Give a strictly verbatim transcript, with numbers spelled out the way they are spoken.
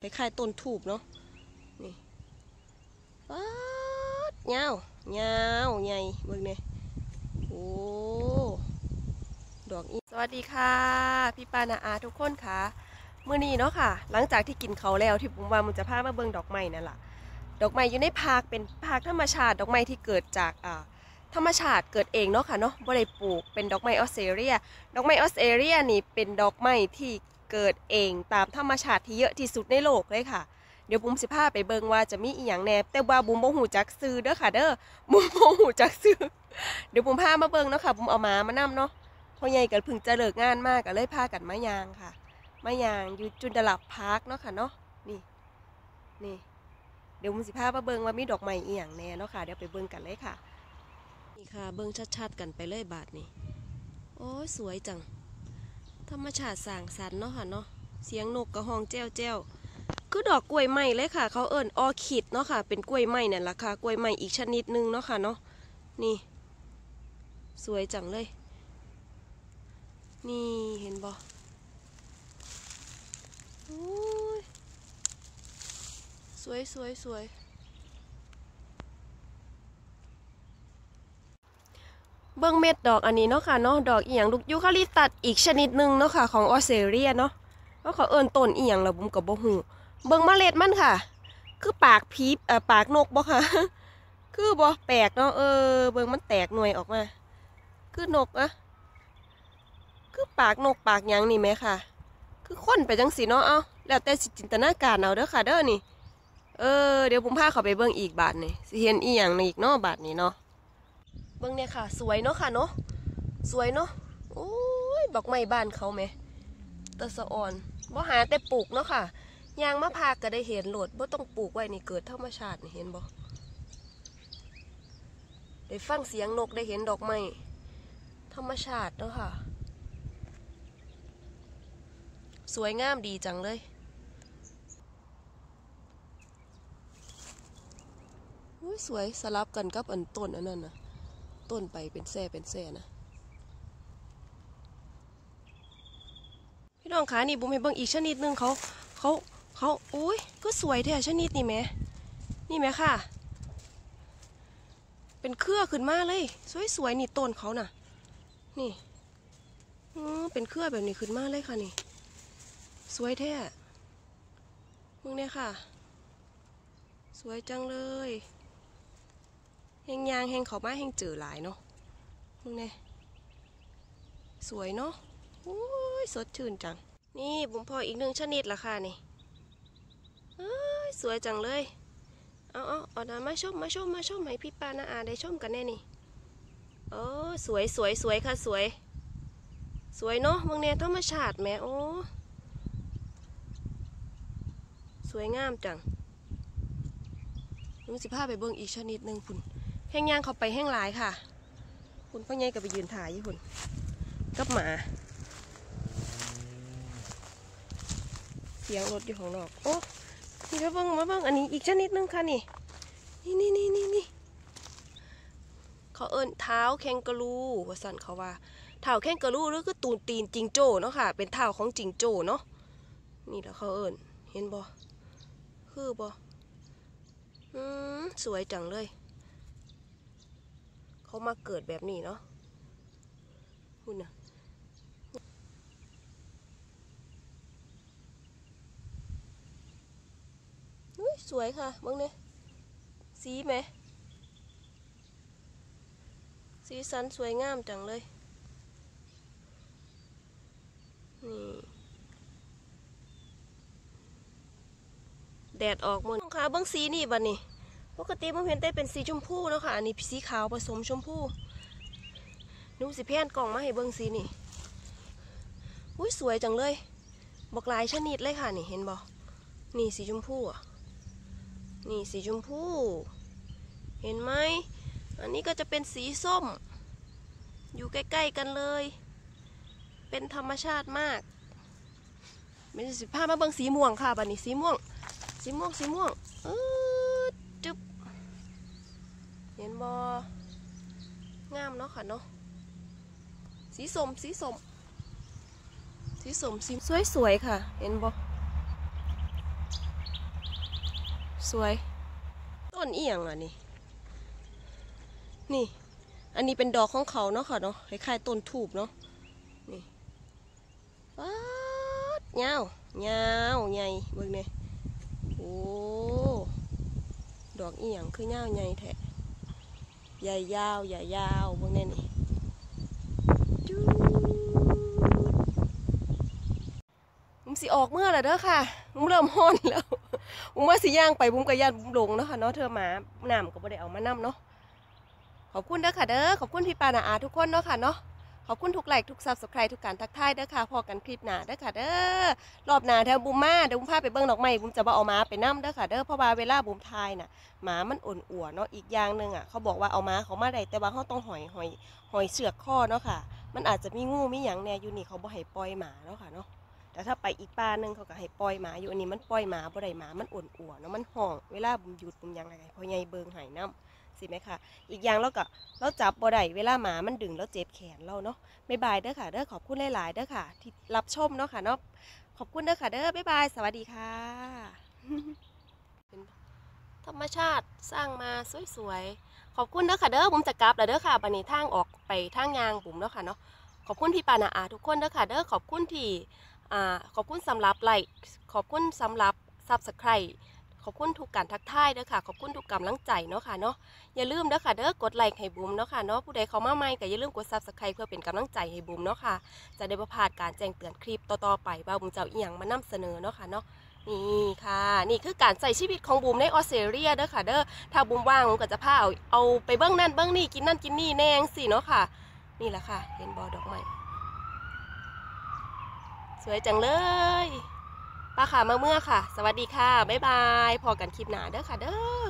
ล้ายๆต้นทูบเนาะนี่ป๊าดเงาเงาใหญ่เบิ่งเนี่ยโอ้ดอกอีสวัสดีค่ะพี่ปานาอาทุกคนค่ะมื้อนี้เนาะค่ะหลังจากที่กินเขาแล้วที่ผมว่ามันจะพามาเบิ่งดอกไม้นั่นแหละดอกไม้อยู่ในพาร์คเป็นพาร์คธรรมชาติดอกไม้ที่เกิดจากอ่าธรรมชาติเกิดเองเนาะค่ะเนาะบ่ได้ปลูกเป็นดอกไม้ออสเตรเลียดอกไม้ออสเตรเลียนี่เป็นดอกไม้ที่เกิดเองตามธรรมชาติที่เยอะที่สุดในโลกเลยค่ะเดี๋ยวบุ้มสิพาไปเบิ่งว่าจะมีอีหยังแน่แต่ว่าบุ้มบ่ฮู้จักซื้อเด้อค่ะเด้อบุ้มบ่ฮู้จักซื้อเดี๋ยวบุ้มพามาเบิ่งเนาะค่ะบุ้มเอาหมามานํเนาะพ่อใหญ่ก็เพิ่งจะเลิกงานมากก็เลยพากันมายางค่ะมายางอยู่จุดลับพาร์คเนาะค่ะเนาะนี่นี่เดี๋ยวบุ้มสิพามาเบิ่งว่ามีดอกไม้อีหยังแน่เนาะค่ะเดี๋ยวไปเบิ่งกันเลยค่ะนี่ค่ะเบิ่งชัดๆกันไปเลยบาดนี่โอ้ยสวยจังธรรมชาติสร้างสรรค์เนาะค่ะเนาะเสียงนกกระห้องแจ้วแจ้วคือดอกกล้วยไม้เลยค่ะเขาเอิ้นออร์คิดเนาะค่ะเป็นกล้วยไม้นั่นแหละค่ะกล้วยไม้อีกชนิดนึงเนาะค่ะเนาะนี่สวยจังเลยนี่เห็นบ่โอ้ยสวยสวยสวยเบิ้งเม็ดดอกอันนี้เนาะค่ะเนาะดอกอีหยังลูกยูคาลิปตัสอีกชนิดหนึ่งเนาะค่ะของออสเตรเลียเนาะแล้วเขาเอิ้นต้นอีหยังล่ะบุ้มกับบ่ฮู้เบิ้งเมล็ดมันค่ะคือปากพีเอ่อปากนกบ่ค่ะคือบ่แปลกเนาะเออเบิ้งมันแตกหน่วยออกมาคือนกอะคือปากนกปากหยังนี่ไหมค่ะคือค้นไปจังสีเนาะเอาแล้วแต่จินตนาการเอาเด้อค่ะเด้อนี่เออเดี๋ยวผมพาเขาไปเบิ้งอีกบาทนี่สิเห็นอีหยังอีกเนาะบาทนี้เนาะเบิ้งเนี่ยค่ะสวยเนาะค่ะเนาะสวยเนาะโอ้ยดอกไม้บ้านเขาไหมตะสะอ่อนบ่หาแต่ปลูกเนาะค่ะยางมะพร้าวก็ได้เห็นโหลดบ่ต้องปลูกไว้นี่เกิดธรรมชาตินี่เห็นบ่ได้ฟังเสียงนกได้เห็นดอกไม้ธรรมชาติเนาะค่ะสวยงามดีจังเลยอุ้ยสวยสลับกันกับอันต้นอันนั้นนะต้นไปเป็นแส่เป็นแส่นะพี่น้องคะนี่บุ้มให้เบิ่งอีกชนิดนึงเขาเขาเขาโอ้ยก็สวยแท้ชนิดนี่แม่นี่แม่ค่ะเป็นเครือขึ้นมาเลยสวยๆนี่ต้นเขาน่ะนี่อือเป็นเครือแบบนี้ขึ้นมาเลยค่ะนี่สวยแท้มึงเนี่ยค่ะสวยจังเลยแหงยางแหงเขามาแหงเจอหลายเนาะมึงเนี่ยสวยเนาะโอ้ยสดชื่นจังนี่บุ๋มพออีกหนึ่งชนิดละค่ะนี่สวยจังเลยเอาเอาเอาหน้ามาชมมาชมมาชมให้พี่ปานาอาได้ชมกันแน่นี่โอ้สวยสวยสวยค่ะสวยสวยเนาะมึงเนี่ยธรรมชาติแม่โอ้สวยงามจังลุงสิพาไปเบิ่งอีกชนิดหนึ่งคุณแห้งย่างเขาไปแห้งหลายค่ะคุณพ่อใหญ่ก็ไปยืนถ่ายอยู่คุณกับหมาเสียงรถอยู่ของนอกโอ้นี่มาเบิ่งมาเบิ่งอันนี้อีกชนิดหนึ่งค่ะนี่นี่นี่นี่นี่นี่เขาเอิ้นเท้าแคนกาลูว่าสั่นเขาว่าเท้าแคนกาลูหรือคือตูนตีนจิงโจ้เนาะค่ะเป็นเท้าของจิงโจ้เนาะนี่แหละเขาเอิ้นเห็นบ่คือบ่อืมสวยจังเลยเขามาเกิดแบบนี้เนาะคุณน่ะอุ้ยสวยค่ะมึงเนี่ยสีไหมสีสันสวยงามจังเลยนี่แดดออกหมดค่ะเบิ้งสีนี่บัดนี้ปกติมันเห็นแต่เป็นสีชมพูเนาะค่ะอันนี้สีขาวผสมชมพูนุ่มสีแพนกล่องมาให้เบิ้งสีนี่อุ้ยสวยจังเลยบอกลายชนิดเลยค่ะนี่เห็นบ่นี่สีชมพูอ่ะนี่สีชมพูเห็นไหมอันนี้ก็จะเป็นสีส้มอยู่ใกล้ๆกันเลยเป็นธรรมชาติมากเป็นสีผ้ามาเบิ้งสีม่วงค่ะบัดนี้สีม่วงสีม่วงสีม่วงเออจุ๊บเห็นบ่งามเนาะค่ะเนาะสีส้มสีส้มสีส้มสีสวยๆค่ะเห็นบ่สวยต้นเอียงอ่ะนี่นี่อันนี้เป็นดอกของเขาเนาะค่ะเนาะคล้ายๆต้นทูบเนาะนี่ป๊าดยาวยาวใหญ่เบิ่งเนี่ยโอ้ดอกเอียงคือยาวใหญ่แท้ใหญ่ยาวใหญ่ยาวเบิ่งเนี่ยนี่จูดบุ้มสิออกเมื่อไรเด้อค่ะบุ้มเริ่มฮ้อนแล้วบุ้มว่าสิย่างไปบุ้มกระยานบุ้มลงเนาะค่ะเนาะเธอหมาหนามก็บ่ได้เอามานำเนาะขอบคุณเด้อค่ะเด้อขอบคุณพี่ปานาอาทุกคนเนาะค่ะเนาะขอบคุณทุกไลค์ทุกซับสไครต์ทุกการทักทายเด้อค่ะพอกันคลิปหน้าเด้อค่ะเด้อรอบหน้าแถวบุ้มมาเดี๋ยวบุ้มพาไปเบิ่งดอกไม้บุ้มจะบ่เอามาไปนำเด้อค่ะเด้อเพราะว่าเวลาบุ้มทายน่ะหมามันอ่อนอัวเนาะอีกอย่างนึงอ่ะเขาบอกว่าเอามาเขามาได้แต่ว่าเขาต้องหอยหอยหอยเสือกข้อเนาะค่ะมันอาจจะมีงูมีหยังแน่อยู่นี่เขาบ่ให้ปล่อยหมาเนาะค่ะเนาะแต่ถ้าไปอีกป่านึงเขาก็ให้ปล่อยหมาอยู่อันนี้มันปล่อยหมาบ่ได้หมามันอ่อนอัวเนาะมันห่องเวลาบุ้มหยุดบุ้มยังไงพอใหญ่เบิ่งหายน้ำสิไหมค่ะอีกอย่างเราก็เราจับบ่ได้เวลาหมามันดึงแล้วเจ็บแขนเราเนาะบ๊ายบายเด้อค่ะเด้อขอบคุณหลายๆเด้อค่ะที่รับชมเนาะค่ะเนาะขอบคุณเด้อค่ะเด้อบ๊ายบายสวัสดีค่ะเป็นธรรมชาติสร้างมาสวยๆขอบคุณเด้อค่ะเด้อผมจะกลับแล้วเด้อค่ะบัดนี้ทางออกไปทางยางบุ๋มเนาะค่ะเนาะขอบคุณพี่ปานาอาทุกคนเด้อค่ะเด้อขอบคุณที่อ่าขอบคุณสำหรับไลค์ขอบคุณสำหรับซับสไครต์ขอบคุณทุกการทักทายเด้อค่ะขอบคุณทุกกำลังใจเนาะค่ะเนาะอย่าลืมเด้อค่ะเด้อกดไลค์ให้บุ๋มเนาะค่ะเนาะผู้ใดเข้ามาใหม่ก็อย่าลืมกดซับสไครต์เพื่อเป็นกำลังใจให้บุ๋มเนาะค่ะจะได้บ่พลาดการแจ้งเตือนคลิปต่อๆไปว่าบุ๋มจะเอาอีหยังมานำเสนอเนาะค่ะเนาะนี่ค่ะนี่คือการใส่ชีวิตของบุ๋มในออสเตรเลียเด้อค่ะเด้อถ้าบุ๋มว่างบุ๋มก็จะพาเอาเอาไปเบิ้งนั่นเบิ้งนี่กินนั่นกินนี่แน่งสิเนาะค่ะนี่แหละค่ะเห็นบอดอกไม้สวยจังเลยป้าค่ะมาเมื่อค่ะสวัสดีค่ะบ๊ายบายพอกันคลิปหน้าเด้อค่ะเด้อ